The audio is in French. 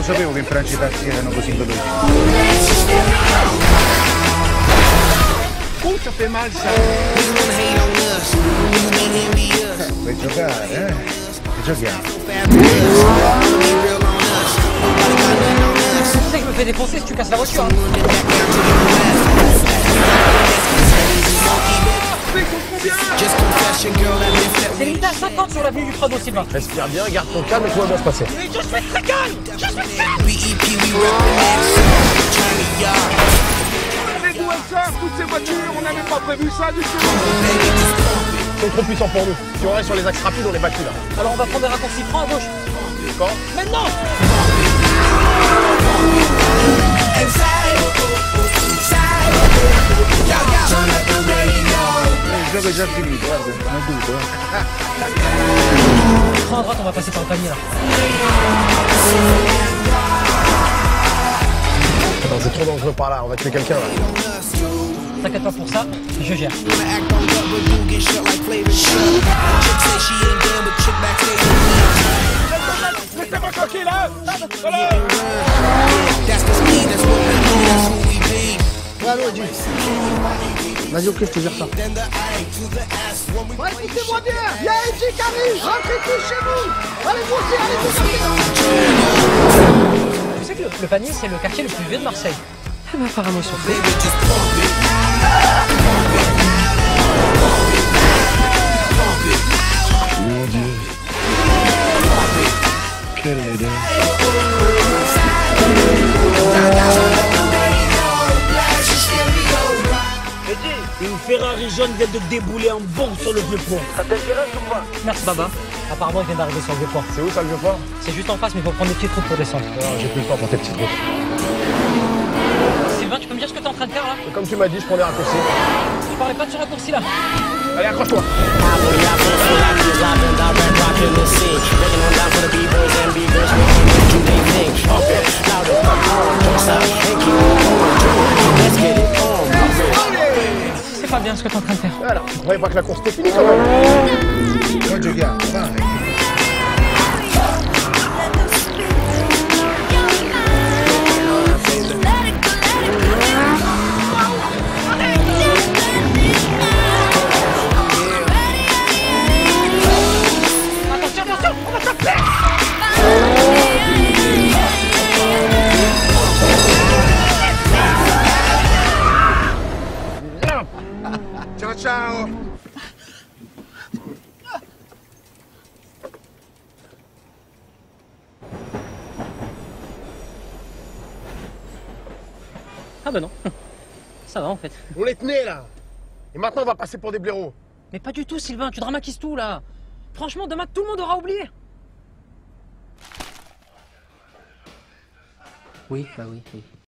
sapevo che in Francia i taxi erano così veloci. Ça fait mal ça. Puoi giocare, eh? E giochiamo. Tu sais que je me fais défoncer si tu casses la voiture. Hein. C'est limité à 50 sur l'avenue du Prado, Sylvain. Respire bien, garde ton calme et tout va bien se passer. Mais je suis très calme. Je suis calme. Mais d'où elles sortent toutes ces voitures? On n'avait pas prévu ça du tout. Ils sont trop puissants pour nous. Si on reste sur les axes rapides, on est battus là. Alors on va prendre des raccourcis, prends à gauche. Quand? Maintenant. Il gioco è già finito, guarda, non dubito. Prends à droite, on va passer par le panier là. Attends, c'est trop dangereux par là, on va tuer quelqu'un là. T'inquiète pas pour ça, je gère. Laissez-moi tranquille, hein. Allô, Eddie. Vas-y, ok, je te gère ça. Ouais, écoutez-moi bien, il y a Eddie qui arrive, rentrez tous chez vous. Allez-vous aussi, allez-vous. Tu sais que le panier, c'est le quartier le plus vieux de Marseille. Eh ben, apparemment, ils sont faits. Mon Dieu. Quelle idée. Une Ferrari jaune vient de débouler en bombe sur le Vieux-Port. Ça t'intéresse ou pas? Merci, Baba. Apparemment, il vient d'arriver sur le Vieux-Port. C'est où ça le Vieux-Port? C'est juste en face, mais il faut prendre des petites routes pour descendre. J'ai plus le temps pour tes petites routes. Sylvain, tu peux me dire ce que t'es en train de faire là? Comme tu m'as dit, je prends des raccourcis. Je parlais pas de ce raccourci là. Allez, accroche-toi. C'est pas bien ce que t'es en train de faire. Voilà, tu croyais pas que la course était finie quand même? Noi giochiamo, vai. Ciao ciao. Ah bah non. Ça va en fait. On les tenait là. Et maintenant on va passer pour des blaireaux. Mais pas du tout, Sylvain, tu dramatises tout là. Franchement, demain tout le monde aura oublié. Oui, bah oui, oui.